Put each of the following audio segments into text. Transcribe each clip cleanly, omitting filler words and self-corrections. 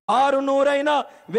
600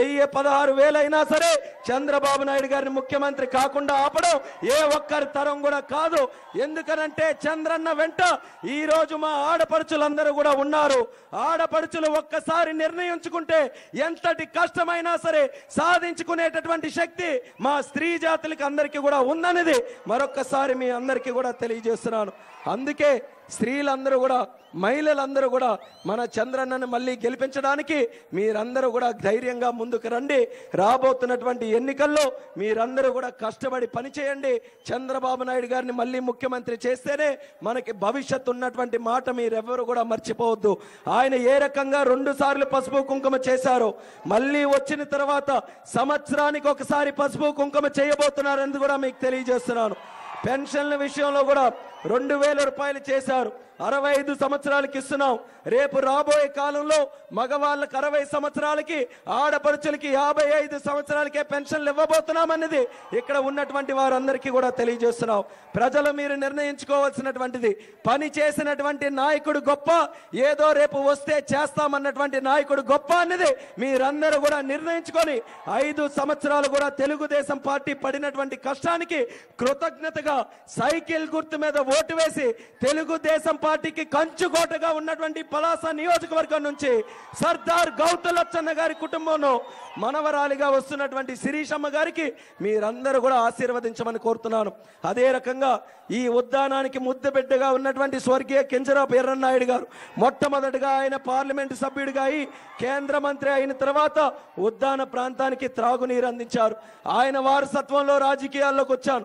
1016,000 సరే చంద్రబాబు నాయుడు గారిని ముఖ్యమంత్రి కాకుండా ఆపడం ఏ ఒక్కరి తరం కూడా కాదు. ఎందుకనంటే చంద్రన్న వెంట ఈ రోజు మా ఆడపడుచులందరూ కూడా ఉన్నారు. ఆడపడుచులు ఒక్కసారి నిర్ణయించుకుంటే ఎంతటి కష్టమైనా సరే సాధించుకునేటటువంటి శక్తి మా స్త్రీ జాతులకి అందరికీ కూడా ఉందనేది మరొక్కసారి మీ అందరికీ కూడా తెలియజేస్తున్నాను. అందుకే స్త్రీలందరూ కూడా మహిళలందరూ కూడా మన చంద్రన్నను మళ్ళీ గెలిపించడానికి మీరందరూ కూడా ధైర్యంగా ముందుకు రండి. రాబోతున్నటువంటి ఎన్నికల్లో మీరందరూ కూడా కష్టపడి పనిచేయండి. చంద్రబాబు నాయుడు గారిని మళ్ళీ ముఖ్యమంత్రి చేస్తేనే మనకి భవిష్యత్తు ఉన్నటువంటి మాట మీరెవరు కూడా మర్చిపోవద్దు. ఆయన ఏ రకంగా 2 సార్లు పసుపు కుంకుమ చేశారో మళ్ళీ వచ్చిన తర్వాత సంవత్సరానికి ఒకసారి పసుపు కుంకుమ చేయబోతున్నారని కూడా మీకు తెలియజేస్తున్నాను. పెన్షన్ల విషయంలో కూడా 2,000 రూపాయలు చేశారు. 65 సంవత్సరాలకి ఇస్తున్నాం. రేపు రాబోయే కాలంలో మగవాళ్ళకి 60 సంవత్సరాలకి, ఆడపడుచులకి 55 సంవత్సరాలకే పెన్షన్లు ఇవ్వబోతున్నామన్నది ఇక్కడ ఉన్నటువంటి వారందరికీ కూడా తెలియజేస్తున్నాం. ప్రజలు మీరు నిర్ణయించుకోవాల్సినటువంటిది, పని చేసినటువంటి నాయకుడు గొప్ప, ఏదో రేపు వస్తే చేస్తామన్నటువంటి నాయకుడు గొప్ప అన్నది మీరందరూ కూడా నిర్ణయించుకొని 5 సంవత్సరాలు కూడా తెలుగుదేశం పార్టీ పడినటువంటి కష్టానికి కృతజ్ఞతగా సైకిల్ గుర్తు మీద ఓటు వేసి తెలుగుదేశం పార్టీకి కంచుకోటగా ఉన్నటువంటి పలాస నియోజకవర్గం నుంచి సర్దార్ గౌతులచ్చన్న గారి కుటుంబంలో మనవరాలిగా వస్తున్నటువంటి శిరీషమ్మ గారికి మీరందరూ కూడా ఆశీర్వదించమని కోరుతున్నాను. అదే రకంగా ఈ ఉద్యానానికి ముద్దు బిడ్డగా ఉన్నటువంటి స్వర్గీయ కింజరాపు ఎర్రన్నాయుడు గారు మొట్టమొదటిగా ఆయన పార్లమెంటు సభ్యుడిగా అయి కేంద్ర మంత్రి అయిన తర్వాత ఉద్యాన ప్రాంతానికి త్రాగునీరు అందించారు. ఆయన వారసత్వంలో రాజకీయాల్లోకి వచ్చాను.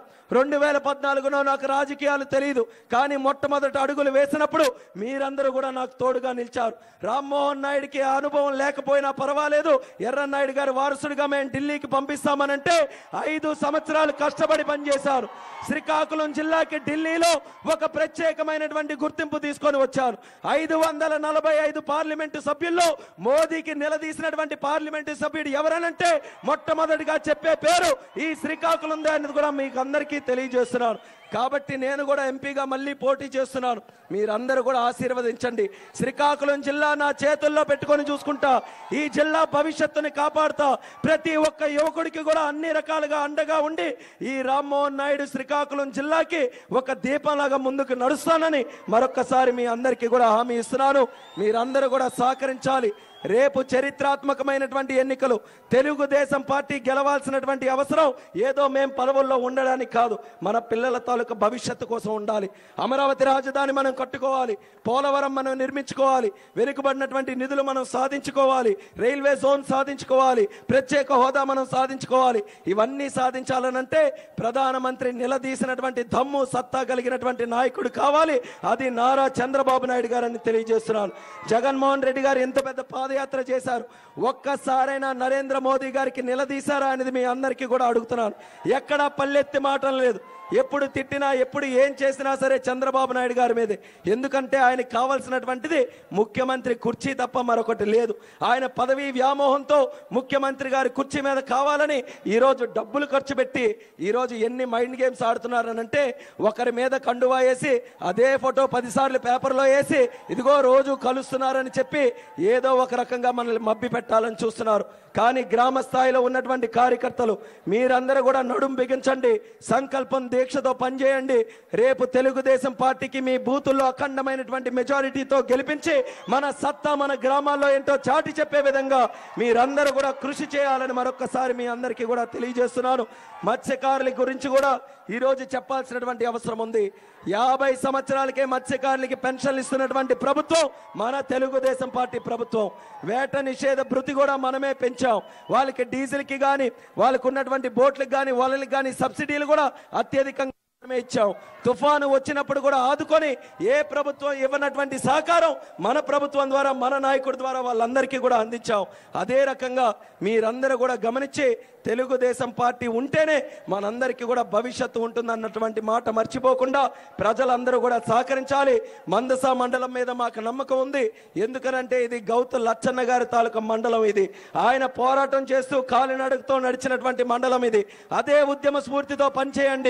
2014లో నాకు రాజకీయాలు తెలియదు, కానీ మొట్టమొదటి అడుగులు వేసినప్పుడు మీరందరూ కూడా నాకు తోడుగా నిలిచారు. రామ్మోహన్ నాయుడికి అనుభవం లేకపోయినా పర్వాలేదు, ఎర్రన్నాయుడు గారి వారసుడిగా మేము ఢిల్లీకి పంపిస్తామనంటే 5 సంవత్సరాలు కష్టపడి పనిచేశారు. శ్రీకాకుళం జిల్లాకి ఢిల్లీలో ఒక ప్రత్యేకమైనటువంటి గుర్తింపు తీసుకొని వచ్చారు. 545 పార్లమెంటు సభ్యుల్లో మోదీకి నిలదీసినటువంటి పార్లమెంటు సభ్యుడు ఎవరనంటే మొట్టమొదటిగా చెప్పే పేరు ఈ శ్రీకాకుళం అనేది కూడా మీకు అందరికీ తెలియజేస్తున్నాను. కాబట్టి నేను కూడా ఎంపీగా మళ్ళీ పోటీ చేస్తున్నాను. మీరందరూ కూడా ఆశీర్వదించండి. శ్రీకాకుళం జిల్లా నా చేతుల్లో పెట్టుకొని చూసుకుంటా. ఈ జిల్లా భవిష్యత్తుని కాపాడుతా. ప్రతి ఒక్క యువకుడికి కూడా అన్ని రకాలుగా అండగా ఉండి ఈ రామ్మోహన్ నాయుడు శ్రీకాకుళం జిల్లాకి ఒక దీపంలాగా ముందుకు నడుస్తానని మరొక్కసారి మీ అందరికీ కూడా హామీ ఇస్తున్నాను. మీరందరూ కూడా సహకరించాలి. రేపు చరిత్రాత్మకమైనటువంటి ఎన్నికలు. తెలుగుదేశం పార్టీ గెలవాల్సినటువంటి అవసరం ఏదో మేం పదవుల్లో ఉండడానికి కాదు, మన పిల్లల తాలూకా భవిష్యత్తు కోసం ఉండాలి. అమరావతి రాజధాని మనం కట్టుకోవాలి, పోలవరం మనం నిర్మించుకోవాలి, వెనుకబడినటువంటి నిధులు మనం సాధించుకోవాలి, రైల్వే జోన్ సాధించుకోవాలి, ప్రత్యేక హోదా మనం సాధించుకోవాలి. ఇవన్నీ సాధించాలనంటే ప్రధానమంత్రి నిలదీసినటువంటి దమ్ము సత్తా కలిగినటువంటి నాయకుడు కావాలి. అది నారా చంద్రబాబు నాయుడు గారని తెలియజేస్తున్నాను. జగన్మోహన్ రెడ్డి గారు ఎంత పెద్ద పాదయాత్ర చేశారు, ఒక్కసారైనా నరేంద్ర మోదీ గారికి నిలదీశారా అనేది మీ అందరికీ కూడా అడుగుతున్నాను. ఎక్కడా పల్లెత్తి మాటం లేదు. ఎప్పుడు తిట్టినా ఎప్పుడు ఏం చేసినా సరే చంద్రబాబు నాయుడు గారి మీదే. ఎందుకంటే ఆయనకు కావాల్సినటువంటిది ముఖ్యమంత్రి కుర్చీ తప్ప మరొకటి లేదు. ఆయన పదవీ వ్యామోహంతో ముఖ్యమంత్రి గారి కుర్చీ మీద కావాలని ఈరోజు డబ్బులు ఖర్చు పెట్టి ఈరోజు ఎన్ని మైండ్ గేమ్స్ ఆడుతున్నారనంటే ఒకరి మీద కండువా వేసి అదే ఫోటో 10 సార్లు పేపర్లో వేసి ఇదిగో రోజు కలుస్తున్నారని చెప్పి ఏదో ఒక రకంగా మనల్ని మబ్బి పెట్టాలని చూస్తున్నారు. కానీ గ్రామ స్థాయిలో ఉన్నటువంటి కార్యకర్తలు మీరందరూ కూడా నడుం బిగించండి, సంకల్పం దీక్షతో పనిచేయండి. రేపు తెలుగుదేశం పార్టీకి మీ బూతుల్లో అఖండమైనటువంటి మెజారిటీతో గెలిపించి మన సత్తా మన గ్రామాల్లో ఏంటో చాటి చెప్పే విధంగా మీరందరూ కూడా కృషి చేయాలని మరొకసారి మీ అందరికీ కూడా తెలియజేస్తున్నాను. మత్స్యకారుల గురించి కూడా ఈరోజు చెప్పాల్సినటువంటి అవసరం ఉంది. 50 సంవత్సరాలకే మత్స్యకారులకి పెన్షన్లు ఇస్తున్నటువంటి ప్రభుత్వం మన తెలుగుదేశం పార్టీ ప్రభుత్వం. వేట నిషేధ భృతి కూడా మనమే పెంచాం. వాళ్ళకి డీజిల్కి కానీ వాళ్ళకు ఉన్నటువంటి బోట్లకు కానీ వలలకు కానీ సబ్సిడీలు కూడా అత్యధికంగా ఇచ్చాం. తుఫాను వచ్చినప్పుడు కూడా ఆదుకొని ఏ ప్రభుత్వం ఇవ్వనటువంటి సహకారం మన ప్రభుత్వం ద్వారా మన నాయకుడి ద్వారా వాళ్ళందరికీ కూడా అందించాం. అదే రకంగా మీరందరూ కూడా గమనించి తెలుగుదేశం పార్టీ ఉంటేనే మనందరికీ కూడా భవిష్యత్తు ఉంటుందన్నటువంటి మాట మర్చిపోకుండా ప్రజలందరూ కూడా సహకరించాలి. మందస మండలం మీద మాకు నమ్మకం ఉంది. ఎందుకనంటే ఇది గౌతు లచ్చన్న గారి తాలూకా మండలం. ఇది ఆయన పోరాటం చేస్తూ కాలినడకతో నడిచినటువంటి మండలం ఇది. అదే ఉద్యమ స్ఫూర్తితో పనిచేయండి.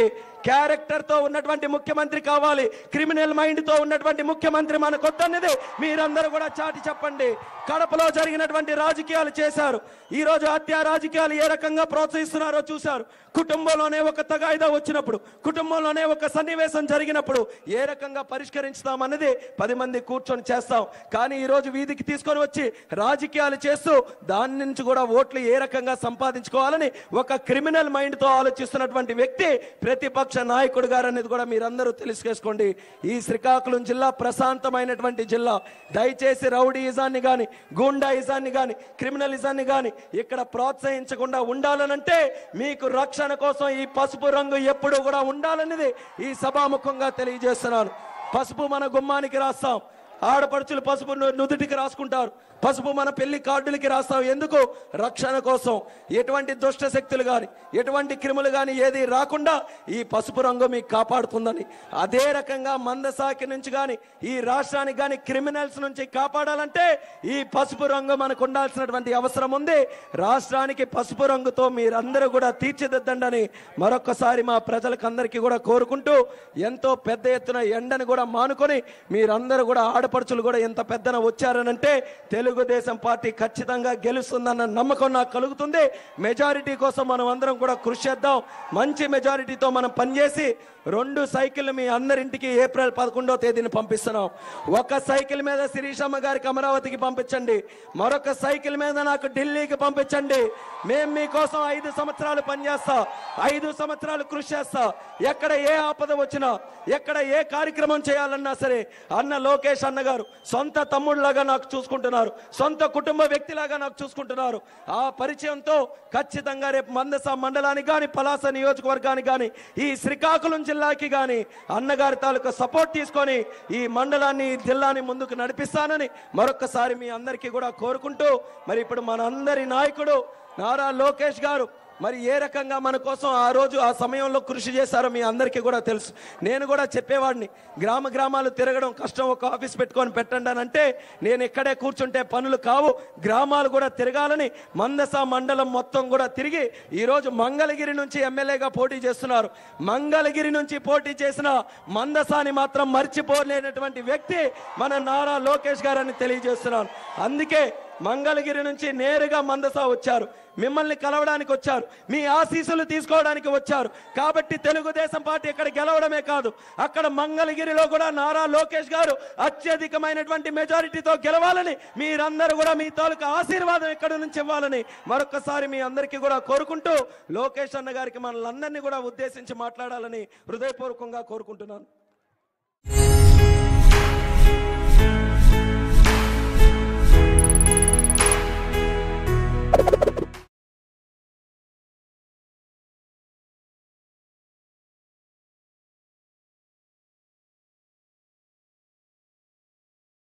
క్యారెక్టర్ తో ఉన్నటువంటి ముఖ్యమంత్రి కావాలి, క్రిమినల్ మైండ్ తో ఉన్నటువంటి ముఖ్యమంత్రి మనకొద్దన్నది మీరందరూ కూడా చాటి చెప్పండి. కడపలో జరిగినటువంటి రాజకీయాలు చేశారు. ఈ రోజు హత్య రాజకీయాలు ఏ రకంగా ప్రోత్సహిస్తున్నారో చూశారు. కుటుంబంలోనే ఒక తగాయిదా వచ్చినప్పుడు, కుటుంబంలోనే ఒక సన్నివేశం జరిగినప్పుడు ఏ రకంగా పరిష్కరించుతామన్నది 10 మంది కూర్చొని చేస్తాం. కానీ ఈ రోజు వీధికి తీసుకొని వచ్చి రాజకీయాలు చేస్తూ దాని నుంచి కూడా ఓట్లు ఏ రకంగా సంపాదించుకోవాలని ఒక క్రిమినల్ మైండ్ తో ఆలోచిస్తున్నటువంటి వ్యక్తి ప్రతిపక్ష నాయకుడు గారు అనేది కూడా మీరందరూ తెలుసుకోండి. ఈ శ్రీకాకుళం జిల్లా ప్రశాంతమైనటువంటి జిల్లా. దయచేసి రౌడీయిజాన్ని గాని, గూండాయిజాన్ని గాని, క్రిమినలిజాన్ని గాని ఇక్కడ ప్రోత్సహించకుండా ఉండాలనంటే మీకు రక్షణ కోసం ఈ పసుపు రంగు ఎప్పుడు కూడా ఉండాలనేది ఈ సభాముఖంగా తెలియజేస్తున్నాను. పసుపు మన గుమ్మానికి రాస్తాం, ఆడపడుచులు పసుపు నుదుటికి రాసుకుంటారు, పసుపు మన పెళ్లి కార్డులకి రాస్తాం. ఎందుకు? రక్షణ కోసం. ఎటువంటి దుష్ట శక్తులు గాని, ఎటువంటి క్రిములు గాని ఏది రాకుండా ఈ పసుపు రంగు మీకు కాపాడుతుందని. అదే రకంగా మందసాకి నుంచి గాని, ఈ రాష్ట్రానికి గాని క్రిమినల్స్ నుంచి కాపాడాలంటే ఈ పసుపు రంగు మనకు ఉండాల్సినటువంటి అవసరం ఉంది. రాష్ట్రానికి పసుపు రంగుతో మీరందరూ కూడా తీర్చిదిద్దండి మరొకసారి మా ప్రజలకు అందరికీ కూడా కోరుకుంటూ, ఎంతో పెద్ద ఎత్తున ఎండను కూడా మానుకొని మీరందరూ కూడా ఆడపడుచులు కూడా ఎంత పెద్దన వచ్చారనంటే తెలుగుదేశం పార్టీ ఖచ్చితంగా గెలుస్తుందన్న నమ్మకం నాకు కలుగుతుంది. మెజారిటీ కోసం మనం అందరం కూడా కృషి చేద్దాం. మంచి మెజారిటీతో మనం పనిచేసి 2 సైకిల్ మీ అందరింటికి ఏప్రిల్ 11వ తేదీని పంపిస్తున్నాం. ఒక సైకిల్ మీద శిరీషమ్మ గారికి అమరావతికి పంపించండి, మరొక సైకిల్ మీద నాకు ఢిల్లీకి పంపించండి. మేము మీకోసం 5 సంవత్సరాలు పనిచేస్తా, 5 సంవత్సరాలు కృషి చేస్తా. ఎక్కడ ఏ ఆపద వచ్చినా, ఎక్కడ ఏ కార్యక్రమం చేయాలన్నా సరే అన్న లోకేష్ అన్నగారు సొంత తమ్ముళ్లాగా నాకు చూసుకుంటున్నారు, సొంత కుటుంబ వ్యక్తిలాగా నాకు చూసుకుంటున్నారు. ఆ పరిచయంతో ఖచ్చితంగా రేపు మందస మండలానికి కానీ, పలాస నియోజకవర్గానికి కానీ, ఈ శ్రీకాకుళం జిల్లాకి కానీ అన్నగారి తాలూకా సపోర్ట్ తీసుకొని ఈ మండలాన్ని, జిల్లాని ముందుకు నడిపిస్తానని మరొకసారి మీ అందరికీ కూడా కోరుకుంటూ, మరి ఇప్పుడు మన అందరి నాయకుడు నారా లోకేష్ గారు మరి ఏ రకంగా మన కోసం ఆ రోజు ఆ సమయంలో కృషి చేశారో మీ అందరికీ కూడా తెలుసు. నేను కూడా చెప్పేవాడిని, గ్రామాలు తిరగడం కష్టం, ఒక ఆఫీస్ పెట్టుకొని పెట్టండి అని అంటే నేను ఇక్కడే కూర్చుంటే పనులు కావు, గ్రామాలు కూడా తిరగాలని మందస మండలం మొత్తం కూడా తిరిగి ఈరోజు మంగళగిరి నుంచి ఎమ్మెల్యేగా పోటీ చేస్తున్నారు. మంగళగిరి నుంచి పోటీ చేసిన మందసాని మాత్రం మర్చిపోలేనటువంటి వ్యక్తి మన నారా లోకేష్ గారని తెలియజేస్తున్నాను. అందుకే మంగళగిరి నుంచి నేరుగా మందస వచ్చారు, మిమ్మల్ని కలవడానికి వచ్చారు, మీ ఆశీస్సులు తీసుకోవడానికి వచ్చారు. కాబట్టి తెలుగుదేశం పార్టీ ఇక్కడ గెలవడమే కాదు, అక్కడ మంగళగిరిలో కూడా నారా లోకేష్ గారు అత్యధికమైనటువంటి మెజారిటీతో గెలవాలని, మీరందరూ కూడా మీ తాలూకా ఆశీర్వాదం ఇక్కడ నుంచి ఇవ్వాలని మరొకసారి మీ అందరికీ కూడా కోరుకుంటూ, లోకేష్ అన్న గారికి మనల్ని అందరినీ కూడా ఉద్దేశించి మాట్లాడాలని హృదయపూర్వకంగా కోరుకుంటున్నాను.